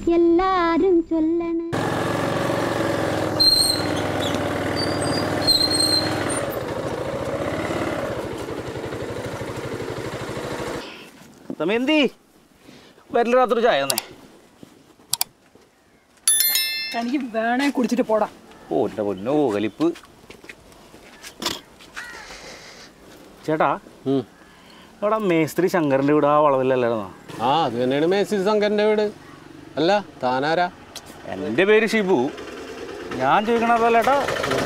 എല്ലാരും ചൊല്ലണ്. എന്തി വരല് രാത്രി ചായ തന്നെ എനിക്ക് വേണേ കുടിച്ചിട്ട് പോടാ. ഓ എൻ്റെ പൊന്നോ കലിപ്പ്. ചേട്ടാ അവിടെ മേസ്ത്രി ശങ്കരൻ്റെ വീട് ആ വളവിലല്ലായിരുന്നോ? ആ അത് തന്നെയാണ് മേസ്ത്രി ശങ്കരൻ്റെ വീട്. അല്ല താനാരാ? എൻ്റെ പേര് ഷിബു. ഞാൻ ചോദിക്കണതല്ല ചേട്ടാ,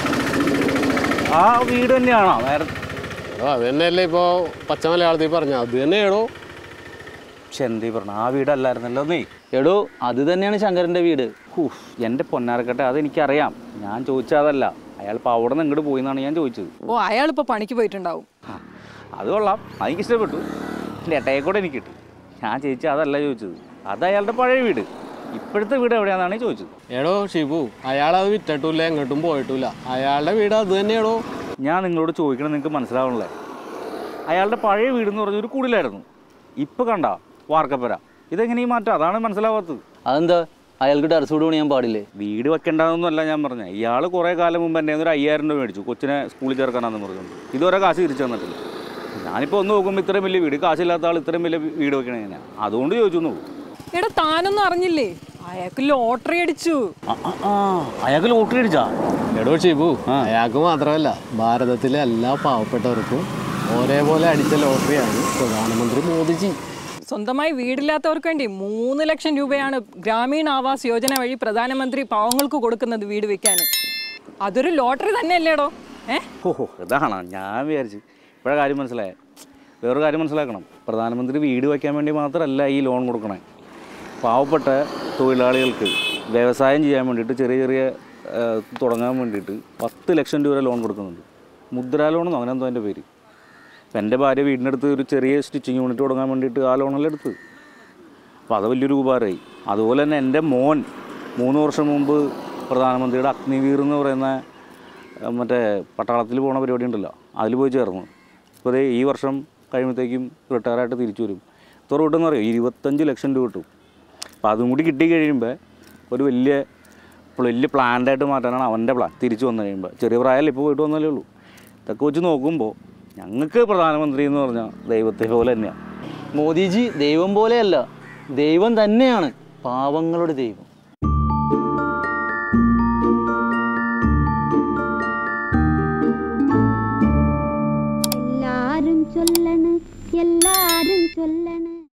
ആ വീട് തന്നെയാണോ നേരത്തെ? അത് തന്നെയല്ലേ ഇപ്പോൾ പച്ച മലയാളത്തിൽ പറഞ്ഞ അത് തന്നെയാണോ? പക്ഷെ എന്തീ പറഞ്ഞ ആ വീടല്ലായിരുന്നല്ലോ നീ. എടോ അത് തന്നെയാണ് ശങ്കരൻ്റെ വീട്. എൻ്റെ പൊന്നാരക്കട്ടെ അതെനിക്കറിയാം. ഞാൻ ചോദിച്ചതല്ല, അയാൾ ഇപ്പോൾ അവിടെ നിന്ന് ഇങ്ങോട്ട് പോയി എന്നാണ് ഞാൻ ചോദിച്ചത്. ഓ അയാളിപ്പോൾ പണിക്ക് പോയിട്ടുണ്ടാവും. അത് കൊള്ളാം, അതെനിക്ക് ഇഷ്ടപ്പെട്ടു. എൻ്റെ ഏട്ടയെ കൂടെ എനിക്ക് കിട്ടും. ഞാൻ ചോദിച്ചാൽ അതല്ല ചോദിച്ചത്, അത് അയാളുടെ പഴയ വീട്. ഇപ്പോഴത്തെ വീട് എവിടെയാണെന്നാണ് ചോദിച്ചത്. എടോ ഷിബു, അയാളത് വിറ്റിട്ടില്ല, എങ്ങോട്ടും പോയിട്ടില്ല. അയാളുടെ വീട് അത് തന്നെയാണോ? ഞാൻ നിങ്ങളോട് ചോദിക്കണം, നിങ്ങൾക്ക് മനസ്സിലാവണല്ലേ. അയാളുടെ പഴയ വീടെന്ന് പറഞ്ഞൊരു കൂടിലായിരുന്നു. ഇപ്പം കണ്ട വാർക്കപ്പര. ഇതെങ്ങനെ ഈ മാറ്റം? അതാണ് മനസ്സിലാവാത്തത്. അതെന്താ അയാൾക്ക് ടെറസ് വീട് പണിയാൻ പാടില്ലേ? വീട് വെക്കേണ്ടതെന്നല്ല ഞാൻ പറഞ്ഞത്. ഇയാൾ കുറേ കാലം മുമ്പ് എൻ്റെ ഒരു 5000 രൂപ മേടിച്ചു കൊച്ചിനെ സ്കൂളിൽ ചേർക്കാനാണെന്ന് പറഞ്ഞുകൊണ്ട്. ഇതുവരെ കാശ് തിരിച്ചു തന്നിട്ടില്ല. ഞാനിപ്പോൾ ഒന്ന് നോക്കുമ്പോൾ ഇത്രയും വലിയ വീട്, കാശില്ലാത്ത ആൾ ഇത്രയും വലിയ വീട് വെക്കണേ ഞാൻ അതുകൊണ്ട് ചോദിച്ചു നോക്കൂ. എടാ താനൊന്നും അറിഞ്ഞില്ലേ, അയാൾക്ക് ലോട്ടറി അടിച്ചു. അയാൾക്ക് ലോട്ടറി അടിച്ചാ? എടോ ഷിബു, അയാൾക്ക് മാത്രമല്ല ഭാരതത്തിലെ എല്ലാ പാവപ്പെട്ടവർക്കും ഒരേപോലെ അടിച്ച ലോട്ടറിയാണ് പ്രധാനമന്ത്രി മോദിജി. സ്വന്തമായി വീടില്ലാത്തവർക്ക് വേണ്ടി 3 ലക്ഷം രൂപയാണ് ഗ്രാമീണ ആവാസ് യോജന വഴി പ്രധാനമന്ത്രി പാവങ്ങൾക്ക് കൊടുക്കുന്നത് വീട് വെക്കാൻ. അതൊരു ലോട്ടറി തന്നെയല്ലേടോ? ഓഹോ ഇതാണ് ഞാൻ വിചാരിച്ചു. ഇപ്പോഴെ കാര്യം മനസ്സിലായ. വേറൊരു കാര്യം മനസ്സിലാക്കണം, പ്രധാനമന്ത്രി വീട് വയ്ക്കാൻ വേണ്ടി മാത്രമല്ല ഈ ലോൺ കൊടുക്കണേ. പാവപ്പെട്ട തൊഴിലാളികൾക്ക് വ്യവസായം ചെയ്യാൻ വേണ്ടിയിട്ട് ചെറിയ തുടങ്ങാൻ വേണ്ടിയിട്ട് 10 ലക്ഷം രൂപ ലോൺ കൊടുക്കുന്നുണ്ട്. മുദ്രാ ലോണെന്നോ അങ്ങനെ എന്തോ അതിൻ്റെ പേര്. അപ്പം എൻ്റെ ഭാര്യ വീടിനടുത്ത് ഒരു ചെറിയ സ്റ്റിച്ചിങ് യൂണിറ്റ് തുടങ്ങാൻ വേണ്ടിയിട്ട് ആ ലോണെല്ലാം എടുത്ത്. അപ്പോൾ അത് വലിയൊരു ഉപകാരമായി. അതുപോലെ തന്നെ എൻ്റെ മോൻ 3 വർഷം മുമ്പ് പ്രധാനമന്ത്രിയുടെ അഗ്നിവീർ എന്ന് പറയുന്ന മറ്റേ പട്ടാളത്തിൽ പോകുന്ന പരിപാടി ഉണ്ടല്ലോ, അതിൽ പോയി ചേർന്നു. ഇപ്പോൾ അതേ ഈ വർഷം കഴിയുമ്പോഴത്തേക്കും റിട്ടയറായിട്ട് തിരിച്ചു വരും. എത്ര കിട്ടുമെന്ന് അറിയോ? 25 ലക്ഷം രൂപ കിട്ടും. അപ്പോൾ അതും കൂടി കിട്ടി കഴിയുമ്പോൾ ഒരു വലിയ പ്ലാൻഡായിട്ട് മാറ്റാനാണ് അവൻ്റെ പ്ലാൻ. തിരിച്ചു വന്നു കഴിയുമ്പോൾ ചെറിയ പ്രായമല്ലേ, ഇപ്പോൾ പോയിട്ട് വന്നാലേ ഉള്ളൂ. ഇതൊക്കെ വെച്ച് നോക്കുമ്പോൾ ഞങ്ങൾക്ക് പ്രധാനമന്ത്രി എന്ന് പറഞ്ഞാൽ ദൈവത്തെ പോലെ തന്നെയാണ്. മോദിജി ദൈവം പോലെയല്ല, ദൈവം തന്നെയാണ്, പാവങ്ങളുടെ ദൈവം. എല്ലാരും ചൊല്ലണ്, എല്ലാരും ചൊല്ലണ്.